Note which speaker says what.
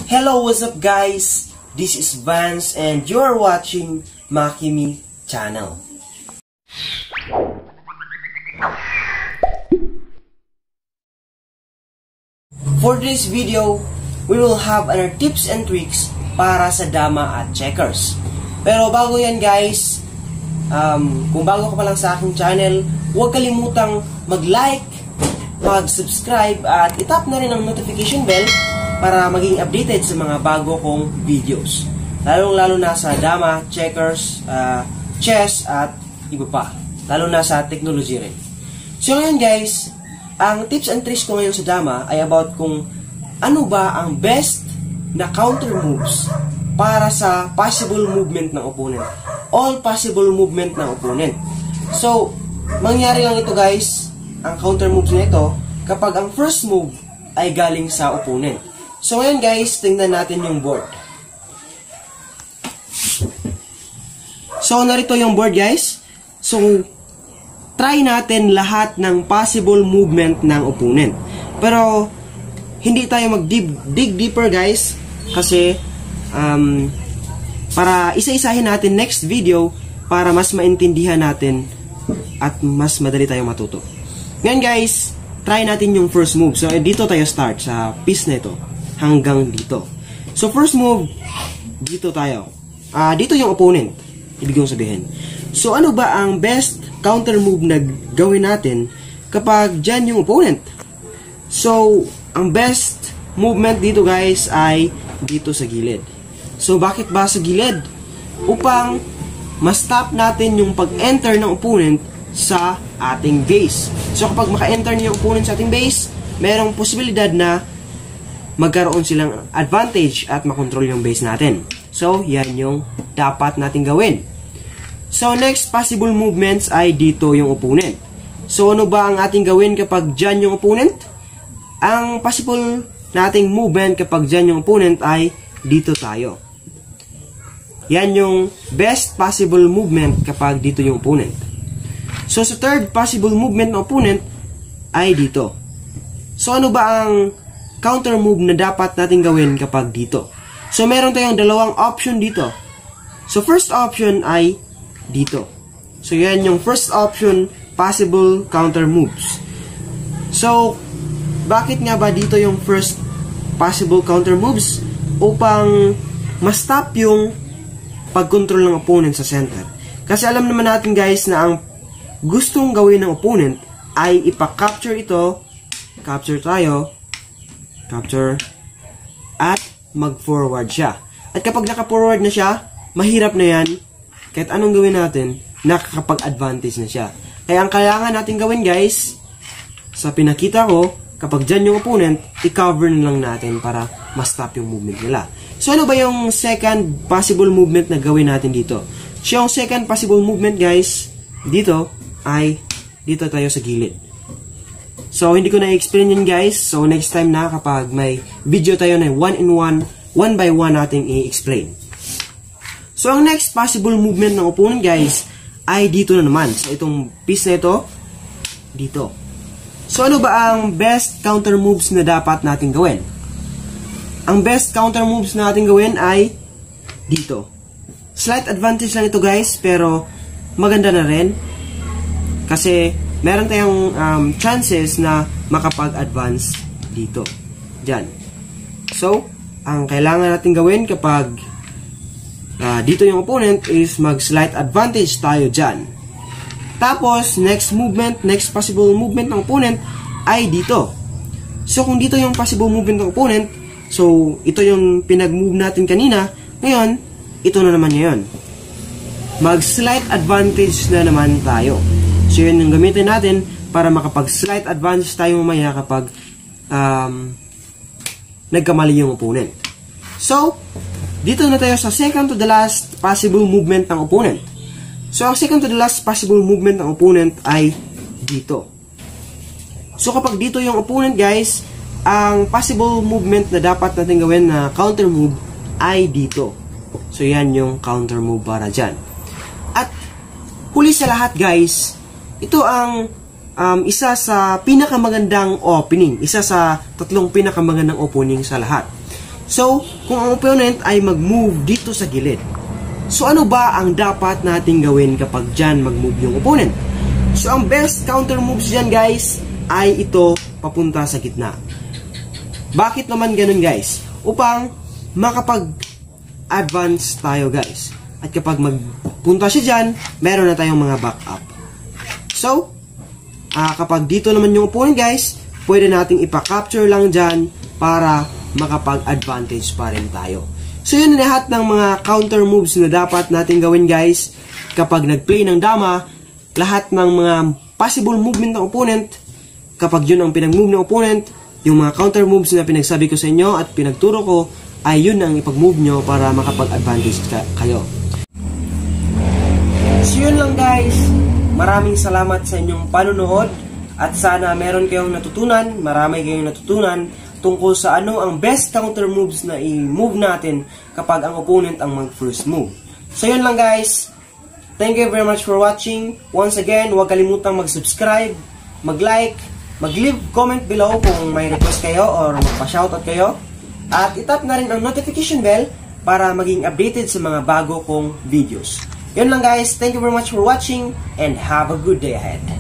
Speaker 1: Hello, what's up guys? This is Vance and you're watching Makimi channel. For this video, we will have our tips and tricks para sa dama at checkers. Pero bago yan guys, kung bago ka pa lang sa aking channel, huwag kalimutang mag-like, mag-subscribe at itap na rin ang notification bell para maging updated sa mga bago kong videos. Lalong-lalo na sa dama, checkers, chess at iba pa. Lalo na sa technology rin. So ngayon guys, ang tips and tricks ko ngayon sa dama ay about kung ano ba ang best na counter moves para sa possible movement ng opponent. All possible movement ng opponent. So, mangyari lang ito guys, ang counter moves na ito, kapag ang first move ay galing sa opponent. So ngayon guys, tingnan natin yung board. So narito yung board guys. So try natin lahat ng possible movement ng opponent. Pero hindi tayo dig deeper guys kasi para isa-isahin natin next video para mas maintindihan natin at mas madali tayong matuto. Ngayon guys, try natin yung first move. So dito tayo start sa piece na ito hanggang dito. So first move, dito tayo. Dito yung opponent, ibig kong sabihin. So ano ba ang best counter move na gawin natin kapag dyan yung opponent? So ang best movement dito guys ay dito sa gilid. So bakit ba sa gilid? Upang ma-stop natin yung pag-enter ng opponent sa ating base. So kapag maka-enter niyo yung opponent sa ating base, merong posibilidad na magkaroon silang advantage at makontrol yung base natin. So, yan yung dapat natin gawin. So, next possible movements ay dito yung opponent. So, ano ba ang ating gawin kapag dyan yung opponent? Ang possible nating movement kapag dyan yung opponent ay dito tayo. Yan yung best possible movement kapag dito yung opponent. So, sa third possible movement ng opponent ay dito. So, ano ba ang counter move na dapat natin gawin kapag dito? So, meron tayong dalawang option dito. So, first option ay dito. So, yan yung first option, possible counter moves. So, bakit nga ba dito yung first possible counter moves? Upang ma-stop yung pag-control ng opponent sa center. Kasi alam naman natin guys na ang gustong gawin ng opponent ay ipa-capture ito, capture tayo, capture, at mag-forward siya. At kapag naka-forward na siya, mahirap na yan. Kahit anong gawin natin, nakakapag-advantage na siya. Kaya ang kailangan natin gawin guys, sa pinakita ko, kapag dyan yung opponent, i-cover na lang natin para ma-stop yung movement nila. So ano ba yung second possible movement na gawin natin dito? So yung second possible movement guys, dito ay dito tayo sa gilid. So, hindi ko na-explain yun guys. So, next time na kapag may video tayo na one by one nating i-explain. So, ang next possible movement ng opponent guys ay dito na naman. So, itong piece na ito, dito. So, ano ba ang best counter moves na dapat natin gawin? Ang best counter moves na natin gawin ay dito. Slight advantage lang ito guys, pero maganda na rin. Kasi meron tayong chances na makapag-advance dito. Diyan. So, ang kailangan natin gawin kapag dito yung opponent is mag-slight advantage tayo dyan. Tapos, next possible movement ng opponent ay dito. So, kung dito yung possible movement ng opponent, so, ito yung pinag-move natin kanina, ngayon, ito na naman ngayon. Mag-slight advantage na naman tayo. So, yun yung gamitin natin para makapag-slight advantage tayo mamaya kapag nagkamali yung opponent. So, dito na tayo sa second to the last possible movement ng opponent. So, ang second to the last possible movement ng opponent ay dito. So, kapag dito yung opponent guys, ang possible movement na dapat natin gawin na counter move ay dito. So, yan yung counter move para dyan. At, huli sa lahat guys, ito ang isa sa pinakamagandang opening. Isa sa tatlong pinakamagandang opening sa lahat. So, kung ang opponent ay mag-move dito sa gilid, so ano ba ang dapat nating gawin kapag dyan mag-move yung opponent? So, ang best counter moves dyan guys ay ito papunta sa gitna. Bakit naman ganun guys? Upang makapag-advance tayo guys. At kapag magpunta siya dyan, meron na tayong mga backup. So, kapag dito naman yung opponent guys, pwede nating ipa-capture lang dyan para makapag-advantage pa rin tayo. So, yun lahat ng mga counter moves na dapat natin gawin guys. Kapag nag-play ng dama, lahat ng mga possible movement ng opponent, kapag yun ang pinag-move ng opponent, yung mga counter moves na pinagsabi ko sa inyo at pinagturo ko, ay yun ang ipag-move nyo para makapag-advantage kayo. So yun lang guys, maraming salamat sa inyong panunood at sana meron kayong natutunan, marami kayong natutunan tungkol sa ano ang best counter moves na i-move natin kapag ang opponent ang mag-first move. So yun lang guys, thank you very much for watching. Once again, huwag kalimutang mag-subscribe, mag-like, mag-leave comment below kung may request kayo or magpa-shoutout kayo. At itap na rin ang notification bell para maging updated sa mga bago kong videos. Yun lang guys, thank you very much for watching and have a good day ahead.